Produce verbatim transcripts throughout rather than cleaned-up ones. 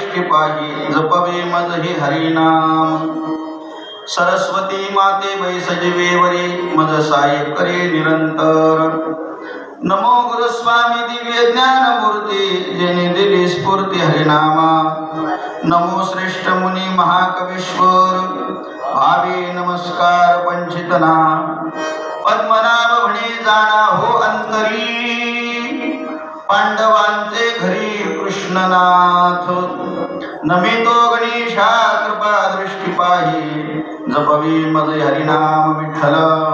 दृष्टी पाही जपवे मज हे हरिनाम। सरस्वती माते बैसजवेवरी मज साय करे निरंतर। नमो गुरुस्वामी दिव्य ज्ञान मूर्ती जेने दिली स्फूर्ती हरिनामा। नमो श्रेष्ठ मुनी महाकवीश्वर भावे नमस्कार पंचितना। पद्मनाभ म्हणे जाणा हो अंतरी पांडवांचे घरी कृष्णनाथ। नमितो गणेशा कृपा दृष्टी पाही जपवी मज हरिनाम विठ्ठल।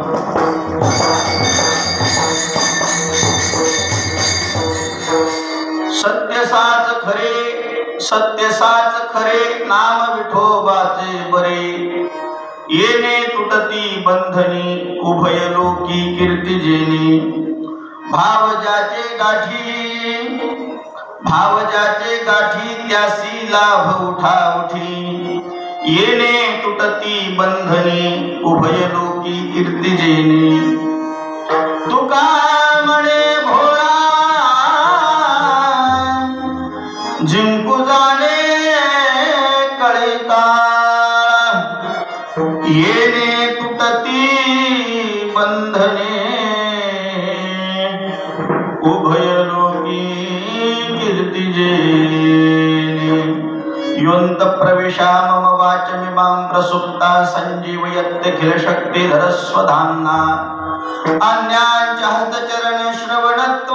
सत्य साच खरे सत्य साच खरे नाम विठोबाचे बरे। येणे तुटती बंधनी उभय लोकी कीर्ती जेनी। भाव ज्याचे गाठी भाव ज्याचे गाठी त्यासी लाभ उठा उठी। येणे तुटती बंधनी उभय लोकी कीर्ती जेनी। तुका म्हणे भोळा जिंकू जाणे कळिता। येणे तुटती बंधने उभय लोकी कीर्ती जेनी। योऽन्त प्रविशा मम वाचमिमां प्रसुप्ता संजीवयत्यखिल शक्तिधर स्वधाम्ना। अन्यांच्या हस्तचरण श्रवणत्वगादीन्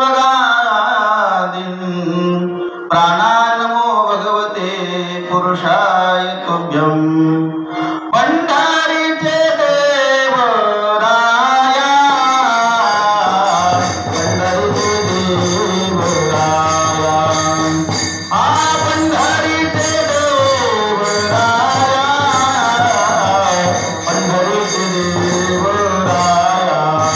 प्राणा नमो भगवते पुरुषाय तुभ्यं। पंढरीचे देव राया पंढरीचे देव राया। हा पंढरीचे देव राया पंढरीचे देव राया।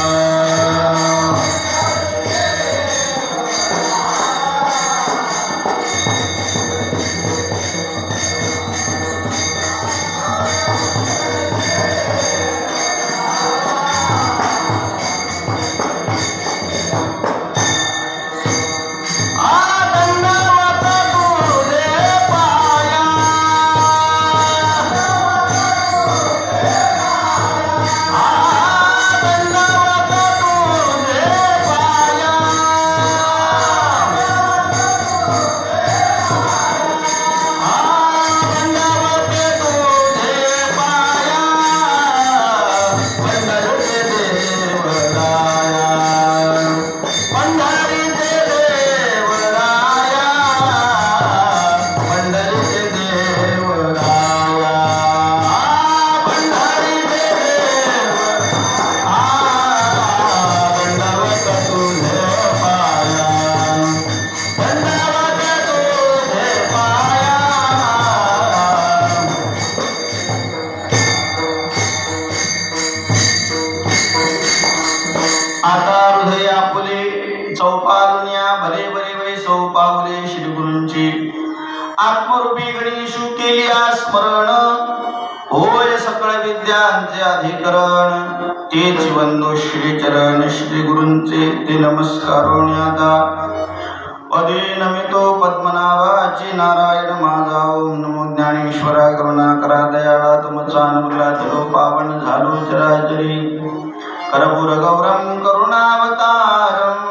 आत्मरूपी गणेशु केली स्मरण होय सकळ विद्यांचे अधिकरण। तेच वंदो श्री चरण श्री गुरूंचे ते नमस्कारोण्यादा। पदे नमितो पद्मनाभाची नारायण माझा। ओम नमो ज्ञानेश्वरा करुणाकरा दयाळा तुमचा अनुग्रह धरो पावन झालो चराचरी। कर्पूर गौरम करुणावतारम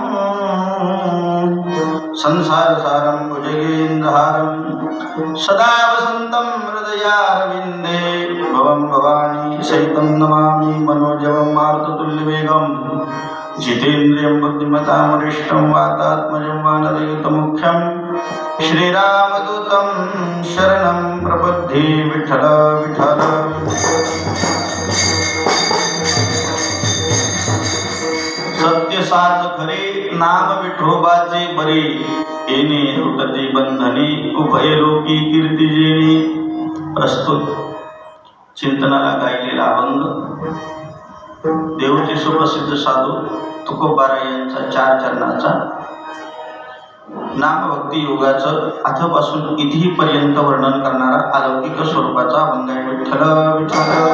संसार सारम भुजगेन्द्रहारम सदा वसंतं हृदयारविन्दे। भवं भवानी सहितं नमामि मनोजवं मारुततुल्यवेगं। जितेन्द्रियं बुद्धिमतां वरिष्ठं वातात्मजं वानरयुतमुख्यं। श्रीरामदूतं शरणं प्रपद्ये विठ्ठल विठ्ठल। सत्य साच खरे नाम विठोबाचे बरे। येणे तुटती बंधने उभय लोकी कीर्ती जेनी। प्रस्तुत चिंतनाला गायलेला अभंग देवचे सुप्रसिद्ध साधू तुकोबारा यांचा चार चरणाचा नामभक्ती योगाचं आधपासून इथेपर्यंत वर्णन करणारा अलौकिक स्वरूपाचा अभंग आहे। विठ्ठल विठ्ठल।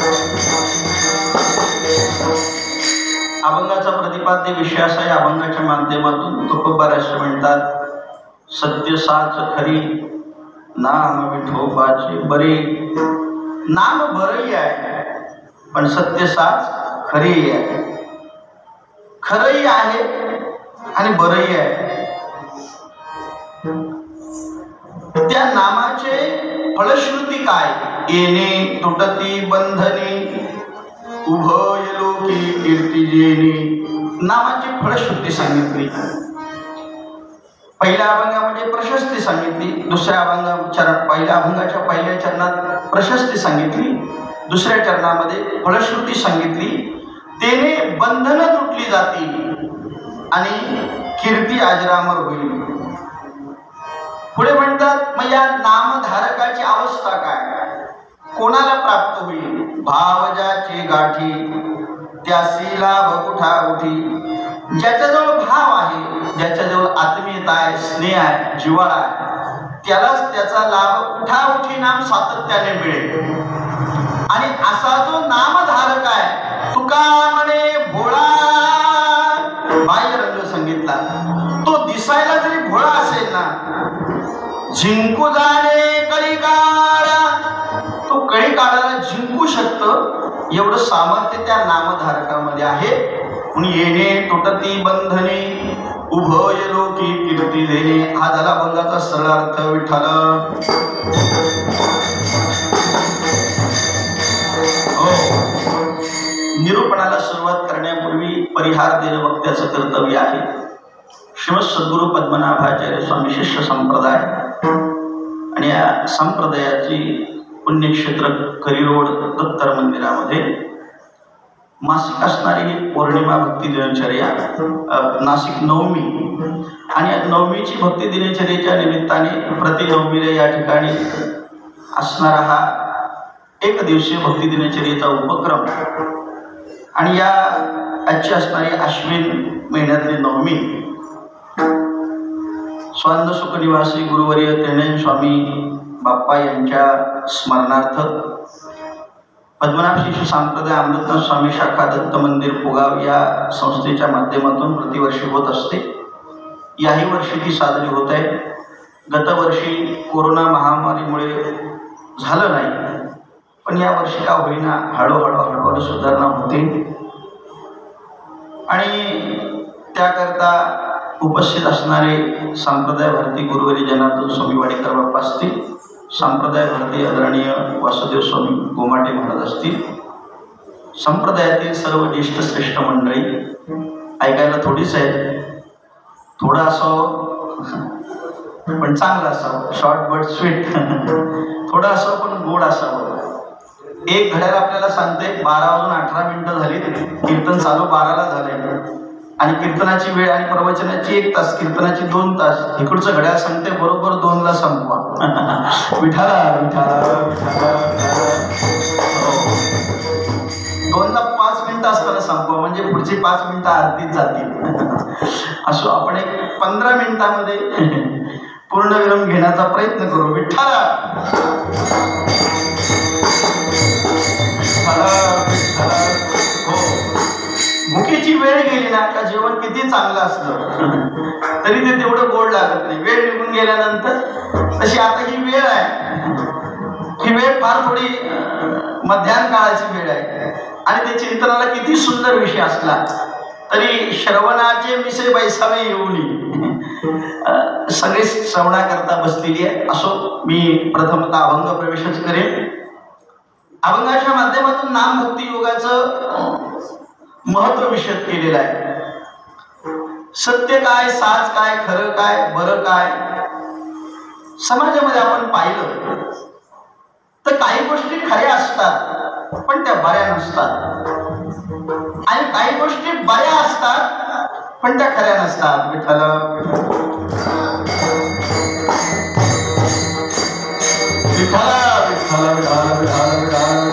अभंगाचा प्रतिपाद्य विषय असा या अभंगाच्या माध्यमातून तुकोबारास म्हणतात सत्य साच खरी नाम विठोबाचे बरे. नाम बरही आहे पण सत्य साच खरेही आहे. खरंही आहे आणि बरही आहे. त्या नामाचे फलश्रुती काय? येणे तुटती बंधने उभय लोकी कीर्ती जेणे. नामाची फलश्रुती सांगितली. पहिल्या अभंगामध्ये प्रशस्ती सांगितली. दुसऱ्या अभंग चरण पहिल्या अभंगाच्या पहिल्या चरणात प्रशस्ती सांगितली. दुसऱ्या चरणामध्ये फलश्रुती सांगितली. तेने बंधनं तुटली जातील आणि कीर्ती अजरामर होईल. पुढे म्हणतात मग या नामधारकाची अवस्था काय? कोणाला प्राप्त होईल? भावजाचे गाठी त्यासी लाभ कुठा उठी. ज्याच्याजवळ भाव आहे, ज्याच्याजवळ आत्मीयता आहे, स्नेह आहे, जिव्हाळा आहे, त्यालाच त्याचा लाभ उठाउठी नाम सातत्याने मिळेल. आणि असा जो नामधारक आहे, तुका म्हणे भोळा, बाह्य रंग सांगितला, तो दिसायला जरी भोळा असेल ना, जिंकू जाणे कळी काळा, तो कळी काळाला जिंकू शकतं एवढं सामर्थ्य त्या नामधारकामध्ये आहे. म्हणून येणे तुटती बंधने उभय लोकी कीर्ती देणे. हा झाला अभंगाचा सरळ अर्थ. विठ्ठल हो. निरूपणाला सुरुवात करण्यापूर्वी परिहार देणं वक्त्याचं कर्तव्य आहे. श्रीमद सद्गुरू पद्मनाभाचार्य स्वामी शिष्य संप्रदाय आणि या संप्रदायाची पुण्यक्षेत्र करिरोड दत्तर मंदिरामध्ये मासिक असणारी ही पौर्णिमा भक्ती दिनचर्या, नाशिक नवमी, आणि या नवमीची भक्ती दिनचर्येच्या निमित्ताने प्रति नवमीला या ठिकाणी असणारा हा एक दिवसीय भक्ती दिनचर्येचा उपक्रम. आणि या आजची असणारी अश्विन महिन्यातली नवमी स्वानंद सुख निवासी गुरुवर्य त्रिनयन स्वामी बाप्पा यांच्या स्मरणार्थ पद्मनाभ शिशु संप्रदाय अमृतनाथ स्वामी शाखा दत्त मंदिर पुगाव या संस्थेच्या माध्यमातून प्रतिवर्षी होत असते. याही वर्षी ती साजरी होत आहे. गतवर्षी कोरोना महामारीमुळे झालं नाही, पण या वर्षी का होईना हळूहळू हळूहळू सुधारणा होते. आणि त्याकरता उपस्थित असणारे संप्रदाय भारती गुरुवर्य जनार्दन स्वामी वाडेकर बाप्पा असतील, संप्रदाय भारती आदरणीय वासुदेव स्वामी गोमाटे महाराज असतील, संप्रदायातील सर्व ज्येष्ठ श्रेष्ठ मंडळी. ऐकायला थोडीच आहे, थोडं असावं पण चांगलं असावं, शॉर्ट बट स्वीट. थोडं असावं पण गोड असावं. एक घड्याळ आपल्याला सांगते बारा वाजून अठरा मिनिटं झाली, कीर्तन चालू बाराला झालंय. आणि कीर्तनाची वेळ आणि प्रवचनाची एक तास, कीर्तनाची दोन तास. इकडचं घड्याळ सांगते बरोबर दोनला संपवा. विठाला विठाला दोनला पाच मिनिटं असताना संपवा, म्हणजे पुढची पाच मिनिटं अर्धीच जातील. असो आपण एक पंधरा मिनिटामध्ये पूर्ण विराम घेण्याचा प्रयत्न करू. विठाला हो. भुकेची वेळ गेली ना का जेवण किती चांगलं असलं तरी ते तेवढं गोड लागत नाही. वेळ निघून गेल्यानंतर तशी आता ही वेळ आहे, ही वेळ फार थोडी मध्याह्न काळाची वेळ आहे. आणि ते चिंतनाला किती सुंदर विषय असला तरी श्रवणाचे विषय बैसावे येऊनी सगळे श्रवणाकरता बसलेली आहे. असो मी प्रथमतः अभंग प्रवेशच करेन. अभंगाच्या माध्यमातून नामभक्ती योगाचं महत्व विशद केलेलं आहे. सत्य काय, साच काय, खरं काय, बरं काय. समाजामध्ये आपण पाहिलं तर काही गोष्टी खऱ्या असतात पण त्या बऱ्या नसतात, आणि काही गोष्टी बऱ्या असतात पण त्या खऱ्या नसतात. विठ्ठल विठ्ठल विठ्ठल विठ्ठल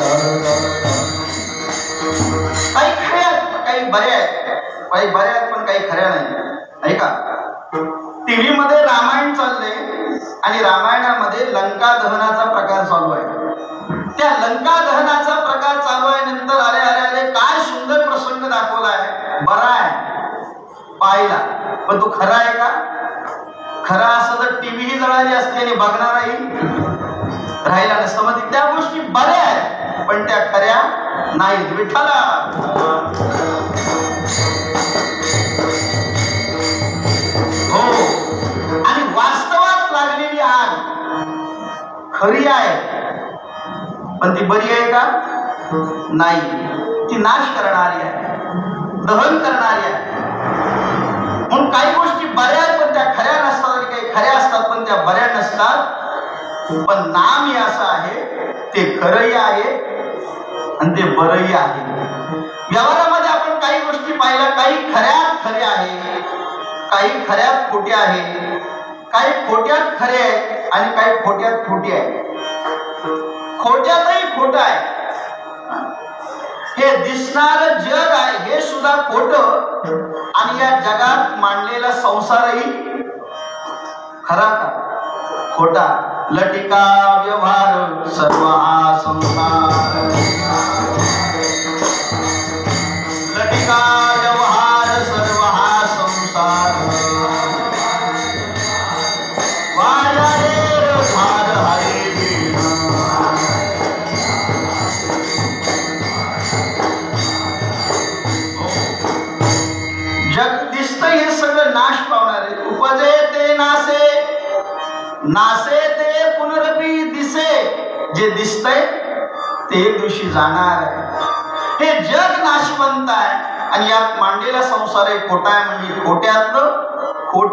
काही खऱ्या आहेत, काही बऱ्या आहेत, काही बऱ्या आहेत पण काही खऱ्या नाही. ऐका, टीव्ही मध्ये रामायण चाललंय आणि रामायणामध्ये लंका दहनाचा प्रकार चालू आहे. त्या लंका दहनाचा प्रकार चालू आहे, नंतर अरे अरे अरे काय सुंदर प्रसंग दाखवलाय, बरा आहे पाहिला, पण तो खरा आहे का? खरा असं तर टीव्ही जळाली असते आणि बघणाराही पाहिला नसतं. म्हणजे त्या गोष्टी बऱ्या आहेत पण त्या खऱ्या नाहीत. विठ्ठला हो. आणि वास्तवात लागलेली आग खरी आहे पण ती बरी आहे का? नाही. ती नाश करणारी आहे, दहन करणारी आहे. म्हणून काही गोष्टी बऱ्या आहेत पण त्या खऱ्या नसतात आणि काही खऱ्या असतात पण त्या बऱ्या नसतात. पण नाम हे असं आहे ते खरंही आहे आणि ते बरंही आहे. व्यवहारामध्ये आपण काही गोष्टी पाहिल्या, काही खऱ्यात खरे आहे, काही खऱ्यात खोटे आहे, काही खोट्यात खरे आहे आणि काही खोट्यात खोटे आहे. खोट्यातही खोट आहे. हे दिसणार जग आहे हे सुद्धा खोट आणि या जगात मांडलेला संसारही खरा का खोटा. लटिका व्यवहार सर्व हा संसार, लटिका व्यवहार सर्व हा संसार, वाया रे भार हरी जग दिसतंय हे सगळं नाश पावणार आहे. उपजे ते नासे, नासे ते पुनरपी दिसे. जे दिसतंय ते एक दिवशी जाणार आहे. हे जग नाशवंत आहे आणि यात मांडलेला संसार आहे खोटा आहे. म्हणजे खोट्यातलं खोट.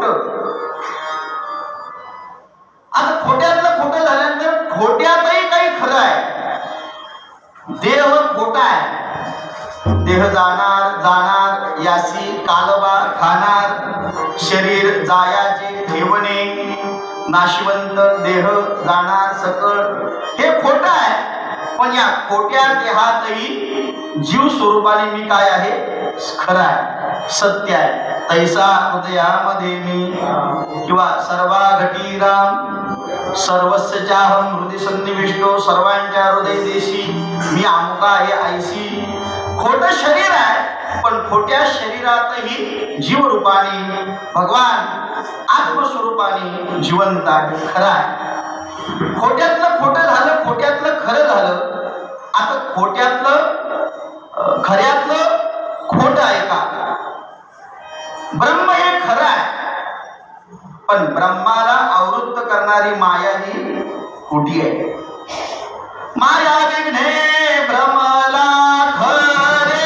आता खोट्यातलं खोटं झाल्यानंतर खोट्यातही काही खरं आहे. देह खोटा आहे. देह जाणार जाणार यासी कालबा खाणार. शरीर जायाचे ठेवणे नाशिवंत देह जाणार सकळ. हे खोटं आहे पण या खोट्या देहातही जीव स्वरूपाने मी काय आहे? खरं आहे, सत्य आहे. तैसा हृदयामध्ये मी किंवा सर्वा घटी राम सर्वस्य चाहम हृदय सन्निविष्टो. सर्वांच्या हृदय देशी मी अमुका आहे ऐशी. खोटं शरीर आहे पण खोट्या शरीरातही जीव रूपाने भगवान आत्मस्वरूपाने जिवंत आहे, खरं आहे. खोट्यातलं खोटं झालं, खोट्यातलं खरं झालं. आता खोट्यातलं खऱ्यातलं खोट आहे का? ब्रह्म हे खरं आहे पण ब्रह्माला आवृत्त करणारी माया ही खोटी आहे. माया विघ्ने भ्रमला खरे,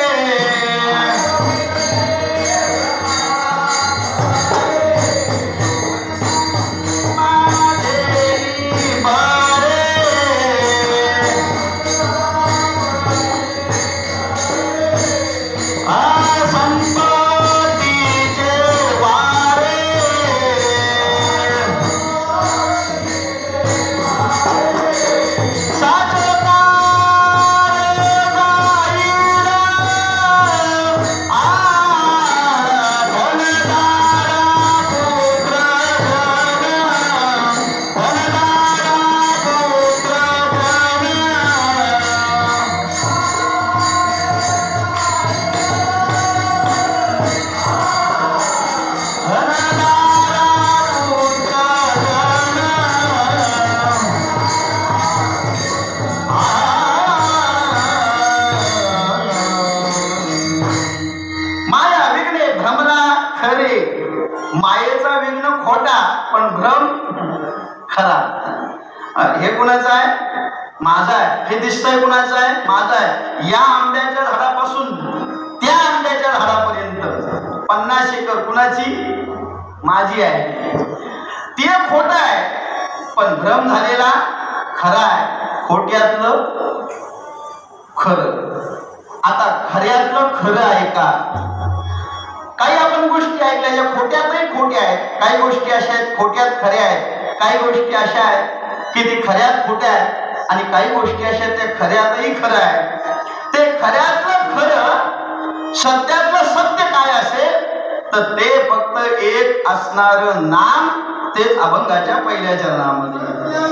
मायेचा विघ्न खोटा पण भ्रम खरा. हे कुणाचं आहे? माझा आहे. हे दिसतंय कुणाचं आहे? माझं आहे. या आंब्याच्या झाडापासून त्या आंब्याच्या झाडापर्यंत पन्नास एकर कुणाची? माझी आहे. ते खोट आहे पण भ्रम झालेला खरा आहे. खोट्यातलं खरं. आता खऱ्यातलं खरं आहे का? काही आपण गोष्टी ऐकल्या ज्या खोट्यातही खोट्या आहेत, काही गोष्टी अशा आहेत खोट्यात खऱ्या आहेत, काही गोष्टी अशा आहेत की ते खऱ्यात खोट्या आहेत आणि काही गोष्टी अशा आहेत त्या खऱ्यातही खरं आहे. ते खऱ्यातलं खरं सत्यातलं सत्य काय असेल तर ते फक्त एक असणारं नाम, तेच अभंगाच्या पहिल्या चरणामध्ये.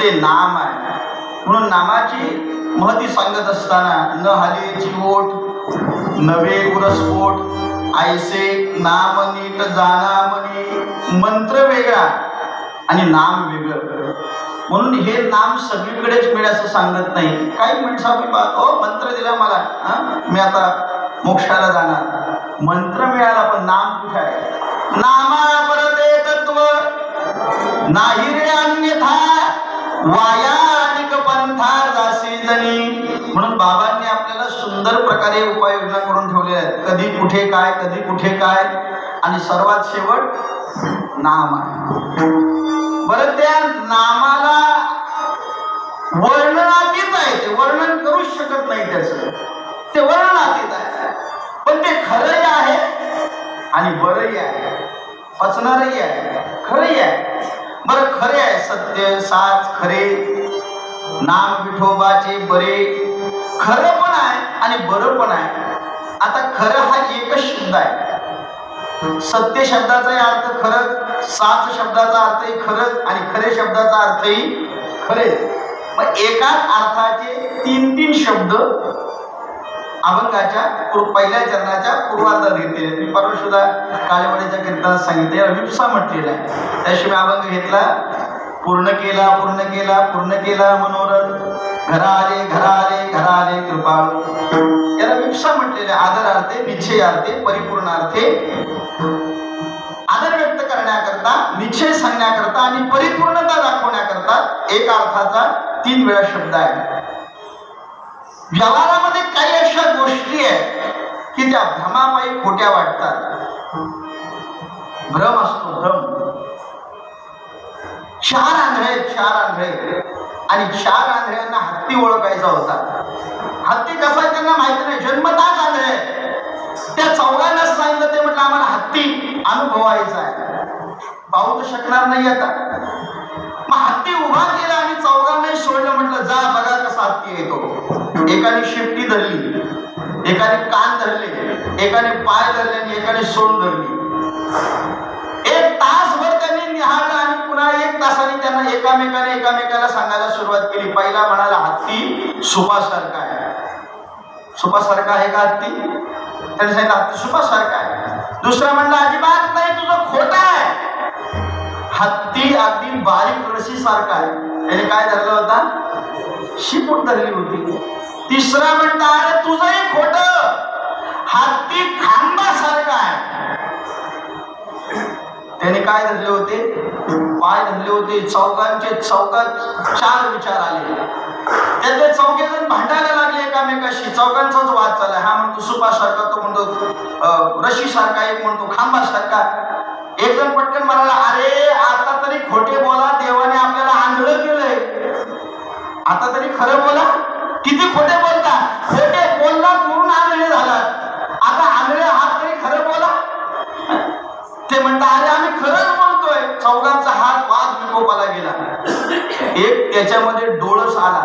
ते नाम आहे. म्हणून नामाची महती सांगत असताना न हालेची ओठ नवे उरस्फोट आयसे नाम नीट जाना म्हणी मंत्र वेगळा आणि नाम वेगळं. म्हणून हे नाम सगळीकडेच मिळे असं सांगत नाही. काही माणसं मी पाहतो मंत्र दिला मला, मी आता मोक्षाला जाणार, मंत्र मिळाला पण नाम कुठे आहे? नामा परते तत्व नाही रे अन्यथा वाया अनिक पंथा जासी जनी. म्हणून बाबांनी आपल्याला सुंदर प्रकारे उपाययोजना करून ठेवलेल्या आहेत. कधी कुठे काय, कधी कुठे काय, आणि सर्वात शेवट नाम आहे. बरं त्या नामाला वर्णनातीत आहे, ते वर्णन करूच शकत नाही त्याचं, ते वर्णनातीत आहे. पण ते खरंही आहे आणि बरंही आहे, पचणारही आहे, खरंही आहे. बरं खरे आहे, सत्य साच खरे नाम विठोबाचे बरे, खरं पण आहे आणि बरं पण आहे. आता खरं हा एकच शब्द आहे. सत्य शब्दाचाही अर्थ खरंच, साच शब्दाचा अर्थही खरंच आणि खरे शब्दाचा अर्थही खरे. मग एकाच अर्थाचे तीन तीन शब्द अभंगाच्या पहिल्या चरणाच्या पूर्वार्धात घेतलेले. मी परवा सुद्धा काळेवाडीच्या कीर्तनात सांगितले, याला विपसा म्हटलेला आहे. त्याशिवाय अभंग घेतला, पूर्ण केला पूर्ण केला पूर्ण केला मनोरथ, घरा आले घरा आले घरा आले कृपाळू. याला विपसा म्हटलेले. आदरार्थे, निश्चयार्थे, परिपूर्णार्थे, आदर व्यक्त करण्याकरता, निश्चय सांगण्याकरता आणि परिपूर्णता दाखवण्याकरता एक अर्थाचा तीन वेळा शब्द आहे. व्यवहारामध्ये काही अशा गोष्टी आहेत की त्या भ्रमापायी खोट्या वाटतात. भ्रम असतो, भ्रम. चार आंधळे, चार आंधळे, आणि चार आंधळ्यांना हत्ती ओळखायचा होता. हत्ती कसा त्यांना माहिती नाही, जन्मताच आंधळे. त्या चौघांना सांगितलं, ते म्हटलं आम्हाला हत्ती अनुभवायचा आहे, पाहू तर शकणार नाही आता. मग हत्ती उभा केला आणि चौघांनाही सोडलं, म्हटलं जा बघा कसा हत्ती येतो. एकाने शेपटी धरली, एकाने कान धरले, एकाने पाय धरले आणि एकाने सोंड धरली. एक तासभर त्यांनी निहाळलं आणि पुन्हा एक तासाने त्यांना एकामेकाने एकामेकाला सांगायला सुरुवात केली. पहिला म्हणाला हत्ती सुपासारखा आहे. सुपासारखा आहे का हत्ती? त्याने सांगितलं हत्ती सुपासारखा आहे. दुसरा म्हणला अजिबात नाही, तुझं खोटं आहे, हत्ती अगदी बारीक रशी सारखा आहे. त्याने काय धरलं होता? शिपूट धरली होती. तिसरा म्हणता अरे तुझंही खोट, हत्ती खांबासारखा आहे. त्याने काय धरले होते? पाय धरले होते. चौघांचे चौघात चार विचार आले. त्याचे चौघे जण भांडायला लागले एकामेकाशी. चौघांचाच वाद चालला. हा म्हणतो सुपासारखा, तो म्हणतो रशी सारखा, एक म्हणतो खांबासारखा. एक जण पटकन म्हणाला अरे आता तरी खोटे बोला, देवाने आपल्याला आंधळं केलंय, आता तरी खरं बोला. किती खोटे बोलता, खोटे बोललात म्हणून आंधळे झालात, आता आंधळे हात तरी खरं बोला. ते म्हणतात अरे आम्ही खरंच बोलतोय. चौघांचा हात वाद विकोपाला गेला. एक त्याच्यामध्ये डोळस आला.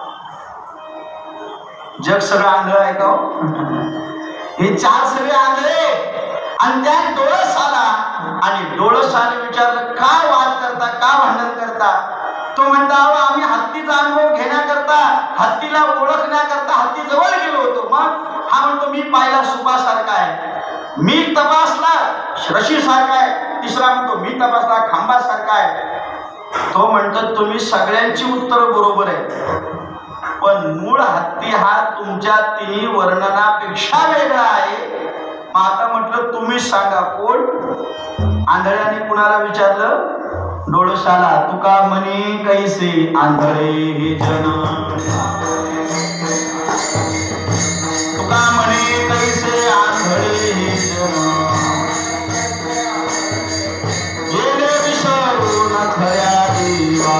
जग सगळं आंधळ आहे का? हे चार सगळे आंधळे आणि त्यात डोळस आला. आणि डोळसाने विचारलं काय वाद करता, का भांडण करता? तो म्हणता आम्ही हत्तीचा अनुभव घेण्याकरता, हत्तीला ओळखण्याकरता हत्ती जवळ गेलो होतो. मग हा म्हणतो मी पाहिला सुपासारखा आहे, मी तपासला रशी सारखा आहे. तिसरा म्हणतो मी तपासला खांबासारखा आहे. तो म्हणतो तुम्ही सगळ्यांची उत्तर बरोबर आहे, पण मूळ हत्ती हा तुमच्या तिन्ही वर्णनापेक्षा वेगळा आहे. मग आता म्हटलं तुम्ही सांगा कोण? आंधळ्याने कुणाला विचारलं? डोळसाला. तुका म्हणे कैसे आंधळे हे जन, तुका म्हणे कैसे आंधळे हे जन, गेले विसरून खऱ्या देवा.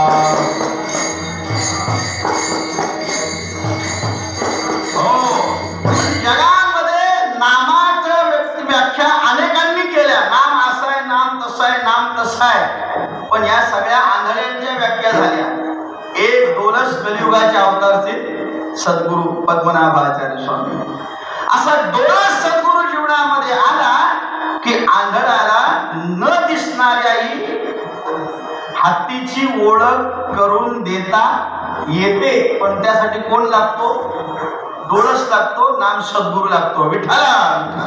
हो, जगामध्ये नामाच्या व्याख्या अनेकांनी केल्या. नाम असं आहे, नाम तसं आहे, नाम तसं आहे. पण या सगळ्या आंधळ्यांच्या व्याख्या झाल्या. एक डोलस कलियुगाचे अवतारचे सद्गुरु पद्मनाभाचार्य स्वामी. असा डोलस सद्गुरु जीवनामध्ये आला की आंधळाला न दिसणाऱ्याही हत्ती भक्तीची ओळख करून देता येते, पण त्यासाठी कोण लागतो? डोळस लागतो, नाम सद्गुरू लागतो. विठ्ठला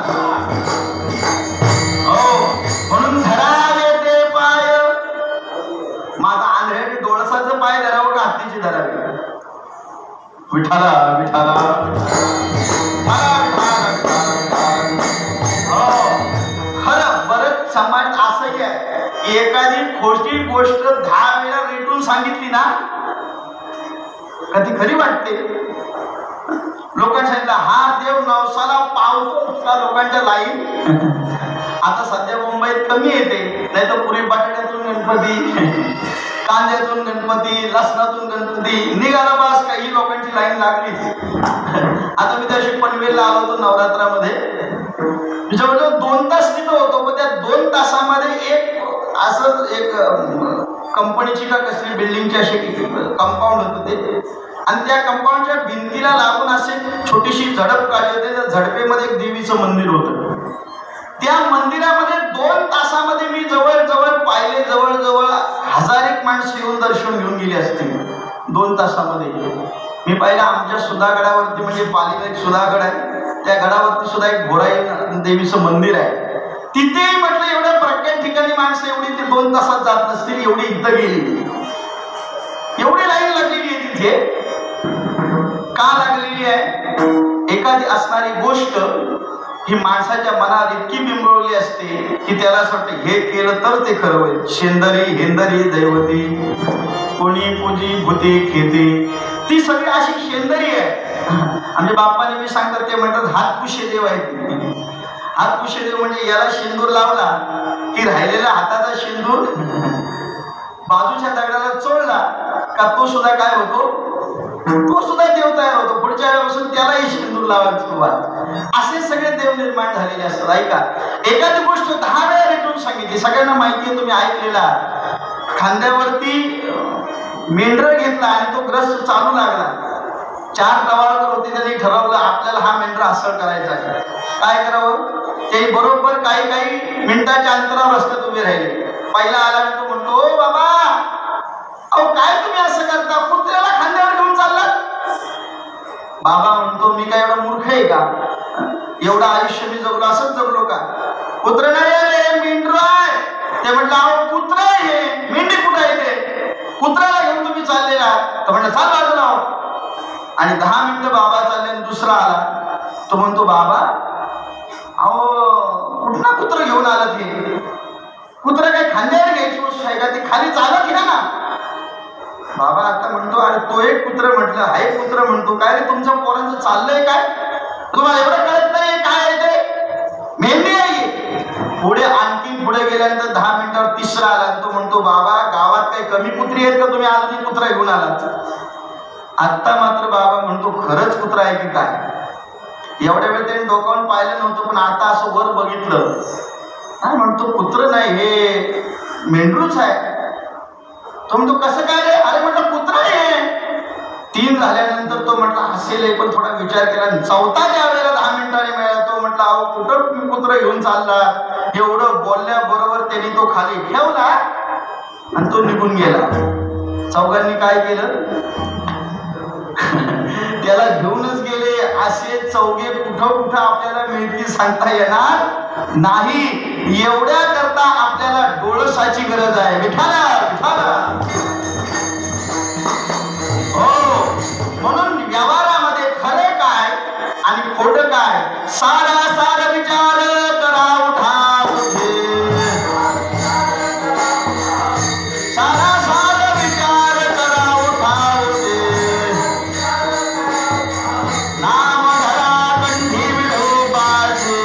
हो, म्हणून धरावे ते पाय. माझा आंधळ्याने डोळसाचं पाय धरावं का हत्तीची धरावी? विठ्ठला विठ्ठला हो. खरं बरंच समाज असंही आहे की एखादी खोटी गोष्ट दहा वेळा रेटून सांगितली ना कधी खरी वाटते. लोकांनी सांगितलं हा देव नवसाला पावतो का लोकांच्या लाईन. आता सध्या मुंबईत कमी येते, नाही तर पुरी बटाट्यातून गणपती, कांद्यातून गणपती, लसणातून गणपती निघाला बास, काही लोकांची लाईन लागली. आता मी त्याशी पनवेलला आलो होतो नवरात्रामध्ये, जवळजवळ दोन तास तिथं होतो, पण त्या दोन तासामध्ये एक असं एक कंपनीची का कसली बिल्डिंगची अशी कंपाऊंड होतं ते, आणि त्या कंपाऊंडच्या भिंतीला लागून असे छोटीशी झडप काढली होती. त्या झडपेमध्ये एक देवीचं मंदिर होतं. त्या मंदिरामध्ये दोन तासामध्ये मी जवळजवळ पाहिले जवळजवळ हजार एक माणसं येऊन दर्शन घेऊन गेली असतील दोन तासामध्ये. मी पाहिलं आमच्या सुधागडावरती, म्हणजे पालीला एक सुधागड आहे, त्या गडावरती सुद्धा एक घोराई देवीचं मंदिर आहे. तिथेही म्हटलं एवढ्या प्रख्यात ठिकाणी माणसं एवढी ते दोन तासात जात नसतील, एवढी इथं गेली. एवढी लाईन लागलेली आहे तिथे. का लागलेली आहे? एखादी असणारी गोष्ट ही माणसाच्या मनात इतकी बिंबवली असते की त्याला असं वाटतं हे केलं तर ते खरं होईल. शेंदरी हेंदरी दैवती कोणी पूजी भूती खेती, ती सगळी अशी शेंदरी आहे. आमच्या बाप्पाने मी सांगतात ते म्हणतात हातपुशे देव आहेत. हातपुशे देव म्हणजे याला शेंदूर लावला की राहिलेला हाताचा शेंदूर बाजूच्या दगडाला चोळला का तो सुद्धा काय होतो, तो सुद्धा देव तयार होतो. पुढच्या वेळेपासून त्यालाही शेंदूर लावायला सुरुवात. असे सगळे देव निर्माण झालेले असतात. ऐका, एखादी गोष्ट दहा वेळा रेटून सांगितली, सगळ्यांना माहिती आहे, तुम्ही ऐकलेला. खांद्यावरती मेंढर घेतला आणि तो ग्रस्त चालू लागला. चार टवाळकर होते, त्यांनी ठरवलं आपल्याला हा मेंढरा असं करायचा आहे. काय करावं? ते बरोबर काही काही मिनिटाच्या अंतरावर रस्त्यात उभे राहिले. पहिला आला आणि तो म्हणतो, ओ बाबा, अहो काय तुम्ही असं करता, कुत्र्याला खांद्यावर घेऊन चाललात? बाबा म्हणतो, मी काय एवढा मूर्ख आहे का? एवढं आयुष्य मी जगलो, असंच जगलो का? कुत्र नाही रे, मेंढर आहे. ते म्हटलं, अहो कुत्र आहे, मेंढी कुठं आहे? ते कुत्र्याला घेऊन तुम्ही चालले आहात. तर म्हटलं चाल बाजूला आहो. आणि दहा मिनिटं बाबा चालले आणि दुसरा आला. तो म्हणतो, बाबा अहो कुठला कुत्र घेऊन आलं? ते कुत्र काही खांद्यावर घ्यायची वस्तू आहे का? ती खाली चालत घ्या ना. बाबा आता म्हणतो, अरे तो एक कुत्र म्हटलं, हा एक कुत्र म्हणतो, काय रे तुमच्या पोरांचं चाललंय काय? तुम्हाला एवढं कळत नाही काय आहे ते? मेंढी आहे. पुढे आणखी पुढे गेल्यानंतर दहा मिनिटावर तिसरा आला. तो म्हणतो, बाबा गावात काही कमी कुत्री आहेत का, तुम्ही अजून कुत्रा घेऊन आलात? आत्ता मात्र बाबा म्हणतो, खरंच कुत्रा आहे की काय? एवढ्या वेळ त्यांनी डोकावून पाहिलं नव्हतं, पण आता असं वर बघितलं. हा म्हणतो, कुत्र नाही, हे मेंढरूच आहे. तो म्हणतो, कसं काय रे? अरे म्हटलं कुत्रा आहे. तीन झाल्यानंतर तो म्हटला हसेल, पण थोडा विचार केला. चौथा ज्या वेळेला दहा मिनिटांनी मिळाला, तो म्हटला, अहो कुठं तुम्ही कुत्र घेऊन चालला? एवढं बोलल्याबरोबर त्यांनी तो खाली ठेवला आणि तो निघून गेला. चौघांनी काय केलं? त्याला घेऊनच गेले. असे चौघे कुठं कुठं आपल्याला मिळतील सांगता येणार नाही. एवढ्या करता आपल्याला डोळसाची गरज आहे. विठाला विठाला हो. म्हणून व्यवहारामध्ये खरे काय आणि खोटं काय, सारा सारा विचार करा उठा उठे. सारा सारा विचार करा उठा उठे. नाम धरा कंठी विठोबाचे.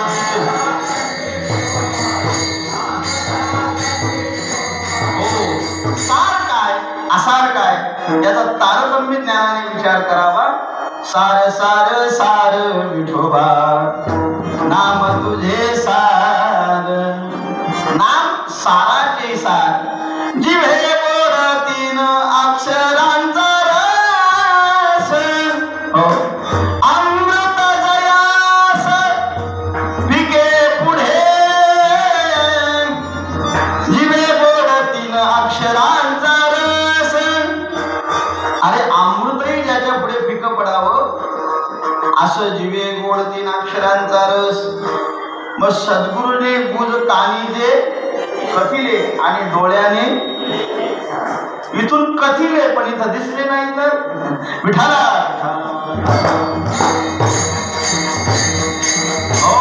हो, सार काय असार काय याचा तारतम्य ज्ञानाने विचार करावा. सार सार सार विठोबा, नाम तुझे सार. नाम साराचे सार. जिव्हे बोर तीन अक्षरांचा रस. हो, अमृत जयास पिके पुढे. जिव्हे बोर तीन अक्षरांचा सद्गुरूने गुज कानी जे कथिले आणि डोळ्याने इथून कथिले पण इथं दिसले नाही तर विठाला हो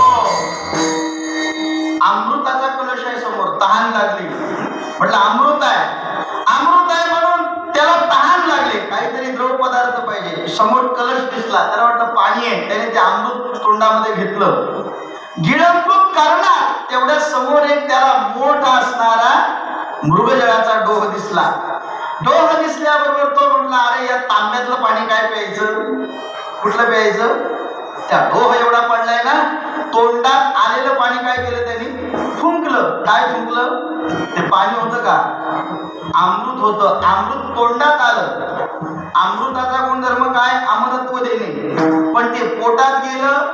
अमृताचा कलश आहे समोर तहान लागली म्हटलं अमृत आहे अमृत आहे म्हणून त्याला तहान लागले काहीतरी द्रव पदार्थ पाहिजे समोर कलश दिसला त्याला वाटलं पाणी आहे त्याने ते अमृत तोंडामध्ये घेतलं गिळंकृत करणार तेवढ्या समोर एक त्याला मोठा असणारा मृगजळाचा डोह दिसला डोह दिसल्याबरोबर तो म्हटला अरे या तांब्यातलं पाणी काय प्यायचं कुठलं प्यायचं त्या डोह एवढा पडलाय ना तोंडात आलेलं पाणी काय केलं त्यांनी फुंकलं काय फुंकलं ते पाणी होतं का अमृत होतं अमृत तोंडात आलं अमृताचा गुणधर्म काय अमरत्व देणे पण ते पोटात गेलं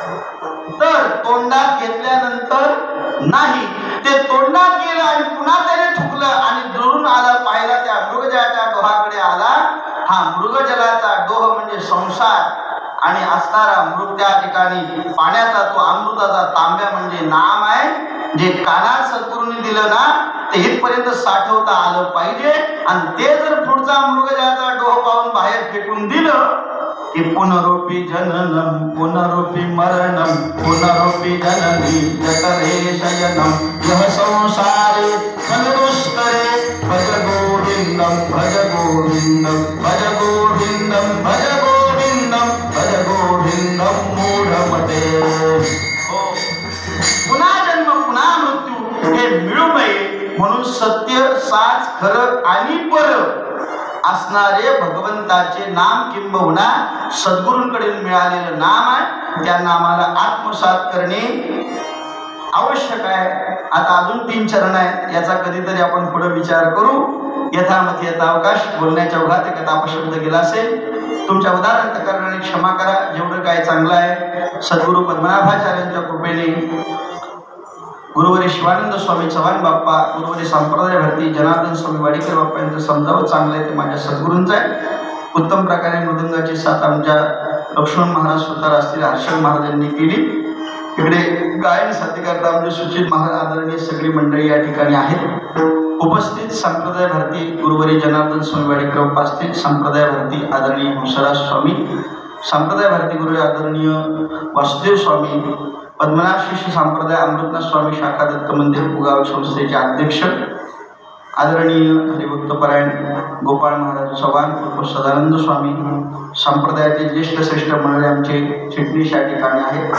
तर तोंडात घेतल्यानंतर नाही ते तोंडात गेलं आणि पुन्हा त्याने ठुकलं आणि दुरून आला पाहिला त्या मृगजळाच्या डोहाकडे आला हा मृगजलाचा डोह म्हणजे संसार आणि असणारा मृग त्या ठिकाणी पाण्याचा तो अमृताचा तांब्या म्हणजे नाम आहे जे कानात सद्गुरूंनी दिलं ना ते इथपर्यंत साठवता आलं पाहिजे आणि ते जर पुढचा मृगजळाचा डोह पाहून बाहेर फेकून दिलं की पुनरोपी जननम पुनरोपी मरणम पुनरोपी जननी जठरे शयनम यह संसारे खलुष्करे भज गोविंदम भज गोविंदम भज गोविंदम भज गोविंदम भज गोविंदम मूढमते हो पुन्हा जन्म पुन्हा मृत्यू हे मिळू नये म्हणून सत्य साच खरं आणि परं असणारे भगवंताचे नाम किंबहुना सद्गुरूंकडे मिळालेलं नाम आहे त्या नामाला आत्मसात करणे आवश्यक आहे आता अजून तीन चरण आहेत याचा कधीतरी आपण पुढे विचार करू यथामती यथा अवकाश बोलण्याच्या ओघात एक अपशब्द गेला असेल तुमच्या उदाहरण करण्याने क्षमा करा जेवढं काय चांगलं आहे सद्गुरू पद्मनाभाचार्यांच्या कृपेने गुरुवारी शिवानंद स्वामी चव्हाण बाप्पा गुरुवारी संप्रदाय भारती जनार्दन स्वामी वाडीकर बाप्पा यांचं समजावं चांगलं आहे ते माझ्या सद्गुरूंचं आहे उत्तम प्रकारे मृदंगाची साथ आमच्या लक्ष्मण महाराज स्वतः असतील हर्षल महाराजांनी केली इकडे गायन साथीकरता आमचे सुचित महाराज आदरणीय सगळी मंडळी या ठिकाणी आहेत उपस्थित संप्रदाय भारती गुरुवारी जनार्दन स्वामी वाडीकर बाप्पा असतील संप्रदाय भारती आदरणीय हंसराज स्वामी संप्रदाय भारती गुरु आदरणीय वासुदेव स्वामी पद्मनाभ शिष्य संप्रदाय अमृतनाथ स्वामी शाखा दत्त मंदिर पुगाव संस्थेचे अध्यक्ष आदरणीय हरिभक्तपरायण गोपाळ महाराज चव्हाण उर्फ सदानंद स्वामी संप्रदायाचे ज्येष्ठ श्रेष्ठ मंडळी आमचे चिटणीस या ठिकाणी आहेत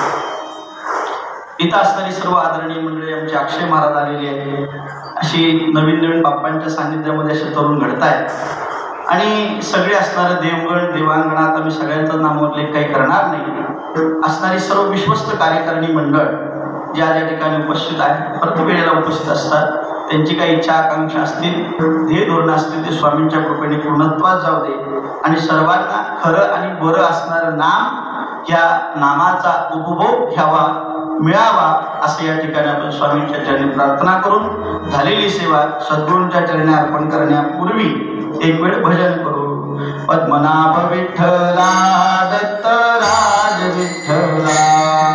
इथं असणारी सर्व आदरणीय मंडळी आमचे अक्षय महाराज आलेले आहेत अशी नवीन नवीन बाप्पांच्या सान्निध्यामध्ये असे तरुण घडत आहेत आणि सगळे असणारे देवगण देवांगणात आम्ही सगळ्यांचा नामोल्लेख काही करणार नाही असणारी सर्व विश्वस्त कार्यकारिणी मंडळ ज्या ज्या ठिकाणी उपस्थित आहेत प्रत्येक वेळेला उपस्थित असतात त्यांची काही इच्छा आकांक्षा असतील ध्येय धोरण असतील ते स्वामींच्या कृपेने पूर्णत्वात जाऊ दे आणि सर्वांना खरं आणि बरं असणारं नाम ह्या नामाचा उपभोग घ्यावा मिळावा असं या ठिकाणी आपण स्वामींच्या चरणी प्रार्थना करून झालेली सेवा सद्गुरूंच्या चरणी अर्पण करण्यापूर्वी एक वेळ भजन करू पद्मनाभ विठ्ठला दत्तराज विठ्ठला